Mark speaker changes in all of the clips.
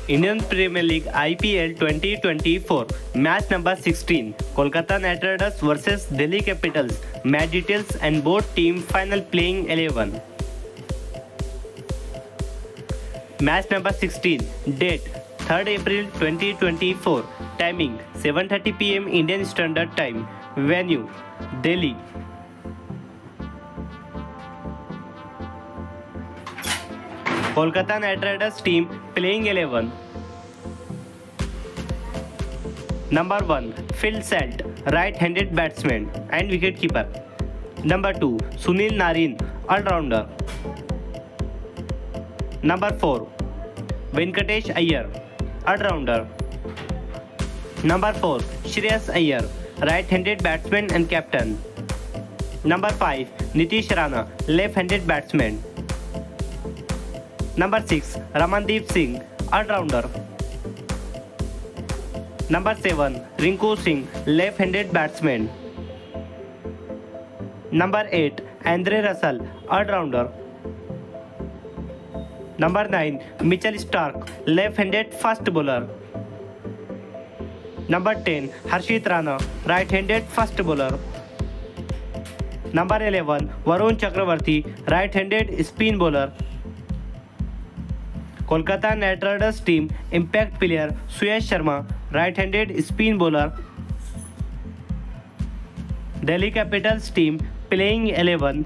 Speaker 1: Indian Premier League IPL 2024 match number 16 Kolkata Knight Riders versus Delhi Capitals. Match details and both team final playing 11. Match number 16. Date 3rd April 2024. Timing 7:30 PM Indian Standard Time. Venue Delhi. Kolkata Knight Riders team playing 11. Number 1. Phil Salt, right-handed batsman and wicketkeeper. Number 2. Sunil Narine, all-rounder. Number 4. Venkatesh Iyer, all-rounder. Number 4. Shreyas Iyer, right-handed batsman and captain. Number 5. Nitish Rana, left-handed batsman. Number 6. Ramandeep Singh, all-rounder. Number 7. Rinku Singh, left-handed batsman. Number 8. Andre Russell, all-rounder. Number 9. Mitchell Starc, left-handed fast bowler. Number 10. Harshit Rana, right-handed fast bowler. Number 11. Varun Chakravarti, right-handed spin bowler. Kolkata Knight Riders team impact player Suyash Sharma, right-handed spin bowler. Delhi Capitals team playing 11.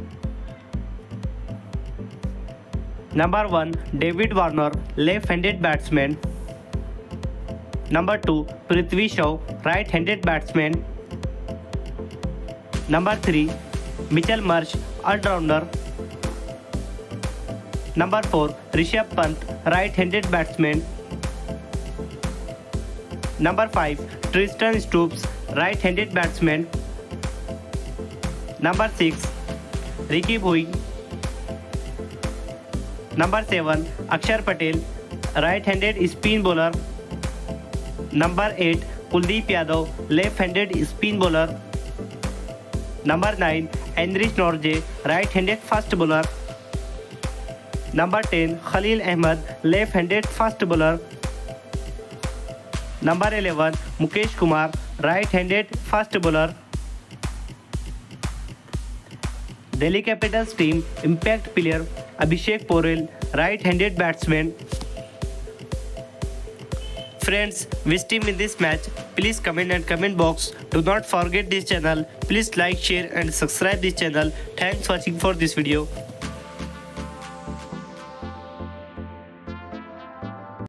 Speaker 1: Number 1. David Warner, left-handed batsman. Number 2. Prithvi Shaw, right-handed batsman. Number 3. Mitchell Marsh, all-rounder. Number 4. Rishabh Pant, right-handed batsman. Number 5. Tristan Stoops, right-handed batsman. Number 6. Ricky Bhoi. Number 7. Akshar Patel, right-handed spin bowler. Number 8. Kuldeep Yadav, left-handed spin bowler. Number 9. Enrich Norje, right-handed fast bowler. Number 10. Khalil Ahmed, left-handed fast bowler. Number 11. Mukesh Kumar, right-handed fast bowler. Delhi Capitals team impact player Abhishek Porel, right-handed batsman. Friends, which team in this match? Please comment in comment box. Do not forget this channel. Please like, share and subscribe this channel. Thanks for watching for this video.